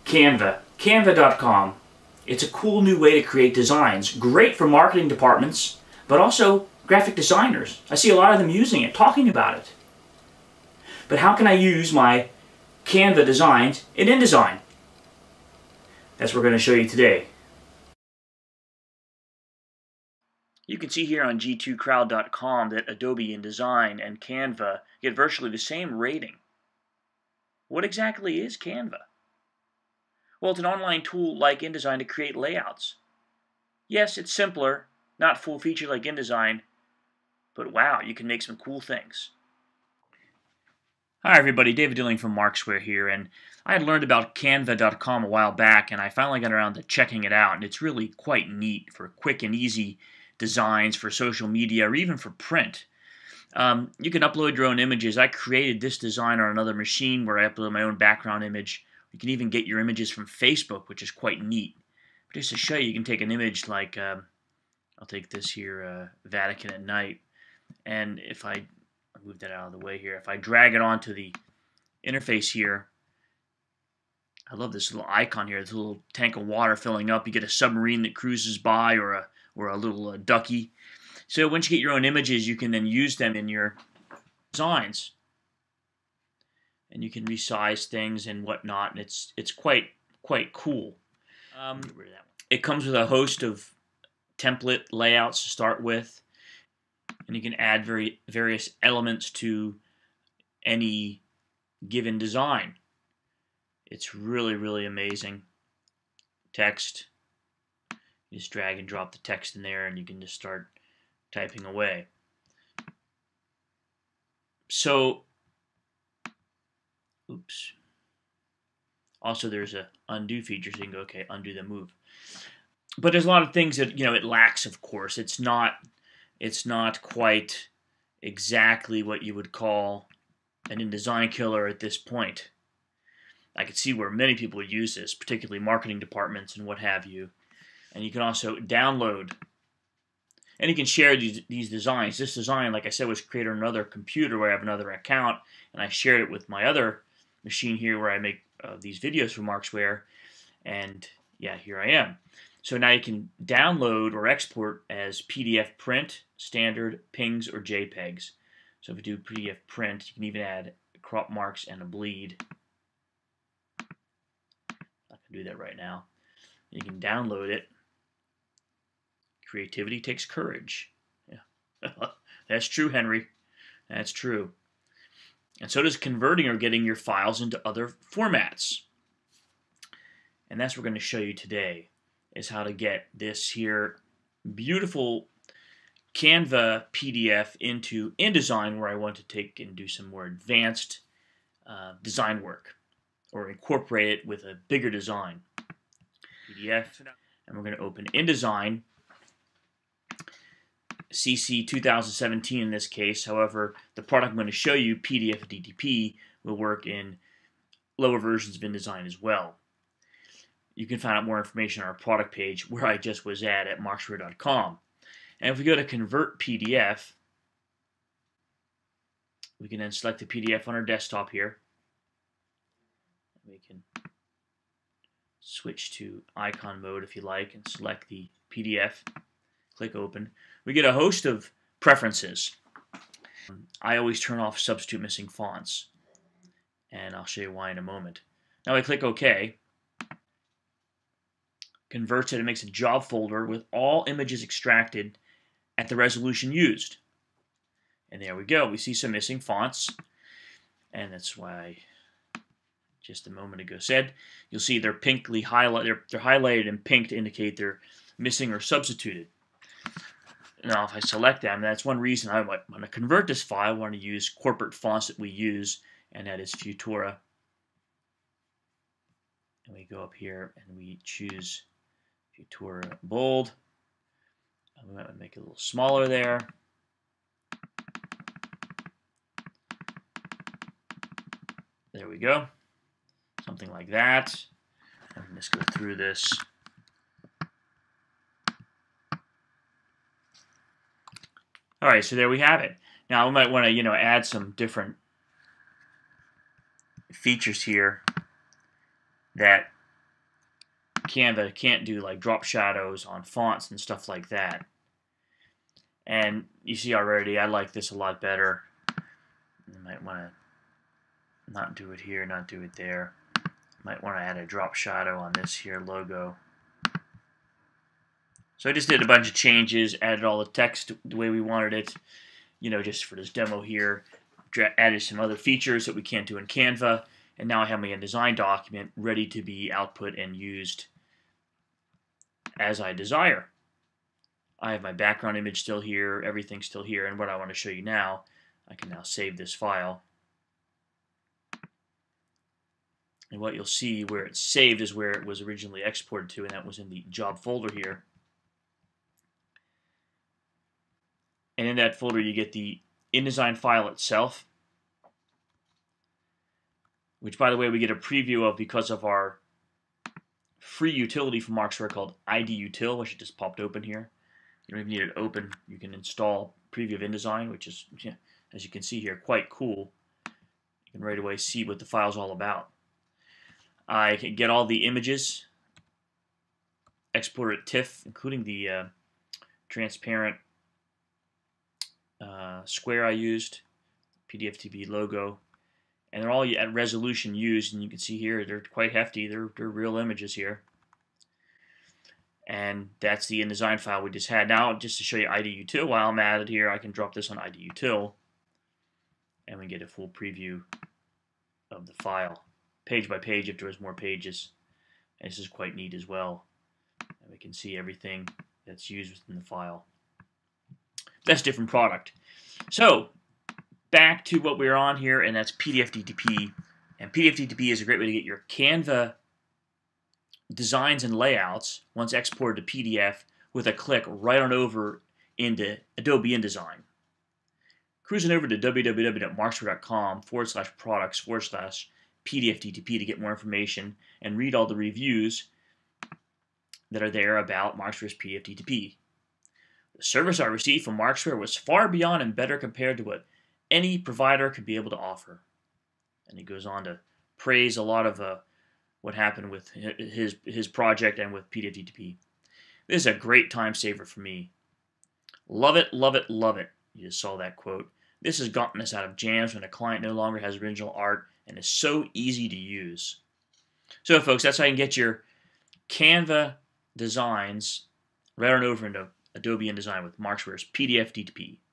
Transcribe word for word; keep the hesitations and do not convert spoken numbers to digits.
Canva, Canva dot com. It's a cool new way to create designs, great for marketing departments, but also graphic designers. I see a lot of them using it, talking about it. But how can I use my Canva designs in InDesign? That's what we're going to show you today. You can see here on G two crowd dot com that Adobe InDesign and Canva get virtually the same rating. What exactly is Canva? Well, it's an online tool like InDesign to create layouts. Yes, it's simpler, not full feature like InDesign, but wow, you can make some cool things. Hi everybody, David Dilling from Markzware here, and I had learned about Canva dot com a while back, and I finally got around to checking it out, and it's really quite neat for quick and easy designs for social media or even for print. Um, you can upload your own images. I created this design on another machine where I upload my own background image. You can even get your images from Facebook, which is quite neat. But just to show you, you can take an image like, uh, I'll take this here, uh, Vatican at night, and if I I'll move that out of the way here, if I drag it onto the interface here, I love this little icon here, this little tank of water filling up. You get a submarine that cruises by, or a or a little uh, ducky. So once you get your own images, you can then use them in your designs, and you can resize things and whatnot. And it's it's quite quite cool. Um, it comes with a host of template layouts to start with, and you can add very various elements to any given design. It's really really amazing. Text. You just drag and drop the text in there and you can just start typing away. So, oops. Also there's a undo feature, so you can go, okay, undo the move. But there's a lot of things that, you know, it lacks, of course. It's not, it's not quite exactly what you would call an InDesign killer at this point. I could see where many people would use this, particularly marketing departments and what have you. And you can also download, and you can share these, these designs. This design, like I said, was created on another computer where I have another account, and I shared it with my other machine here where I make uh, these videos for Markzware, and yeah, here I am. So now you can download or export as P D F print, standard, P N Gs, or JPEGs. So if we do P D F print, you can even add crop marks and a bleed. I can do that right now. You can download it. Creativity takes courage. Yeah, that's true, Henry. That's true. And so does converting or getting your files into other formats. And that's what we're going to show you today, is how to get this here beautiful Canva P D F into InDesign, where I want to take and do some more advanced uh, design work, or incorporate it with a bigger design. P D F, and we're going to open InDesign. C C two thousand seventeen in this case. However, the product I'm going to show you, P D F D T P, will work in lower versions of InDesign as well. You can find out more information on our product page where I just was at at Markzware dot com. And if we go to Convert P D F, we can then select the P D F on our desktop here. We can switch to icon mode if you like and select the P D F. Click open. We get a host of preferences. I always turn off substitute missing fonts, and I'll show you why in a moment. Now I click OK. Converts it and makes a job folder with all images extracted at the resolution used. And there we go. We see some missing fonts, and that's why I just a moment ago said. You'll see they're pinkly highlighted. They're, they're highlighted in pink to indicate they're missing or substituted. Now, if I select them, that's one reason I want to convert this file. I want to use corporate fonts that we use, and that is Futura. And we go up here and we choose Futura Bold. I'm going to make it a little smaller there. There we go. Something like that. And let's go through this. All right, so there we have it. Now we might want to, you know, add some different features here that Canva can't do like drop shadows on fonts and stuff like that. And you see already, I like this a lot better. You might want to not do it here, not do it there. Might want to add a drop shadow on this here logo. So I just did a bunch of changes, added all the text the way we wanted it, you know, just for this demo here. Added some other features that we can't do in Canva, and now I have my InDesign document ready to be output and used as I desire. I have my background image still here, everything's still here, and what I want to show you now, I can now save this file. And what you'll see where it's saved is where it was originally exported to, and that was in the job folder here. And in that folder you get the InDesign file itself, which by the way we get a preview of because of our free utility from Markzware called IDUtil, which just popped open here. You don't even need it open. You can install preview of InDesign, which is, yeah, as you can see here, quite cool. You can right away see what the file's all about. I can get all the images, export it TIFF, including the uh, transparent uh, square I used, P D F T P logo, and they're all at resolution used, and you can see here they're quite hefty. They're, they're real images here. And that's the InDesign file we just had. Now, just to show you IDUtil, while I'm at it here, I can drop this on IDUtil, and we get a full preview of the file, page by page if there was more pages. And this is quite neat as well. And we can see everything that's used within the file. That's a different product. So, back to what we're on here, and that's P D F D T P. And P D F D T P is a great way to get your Canva designs and layouts, once exported to P D F, with a click right on over into Adobe InDesign. Cruising over to www.markzware.com forward slash products forward slash PDFDTP to get more information and read all the reviews that are there about Markzware's P D F D T P. The service I received from Markzware was far beyond and better compared to what any provider could be able to offer. And he goes on to praise a lot of uh, what happened with his his project and with P D F D T P. This is a great time saver for me. Love it, love it, love it. You just saw that quote. This has gotten us out of jams when a client no longer has original art and is so easy to use. So folks, that's how you can get your Canva designs right on over into Adobe InDesign with Markzware's P D F D T P.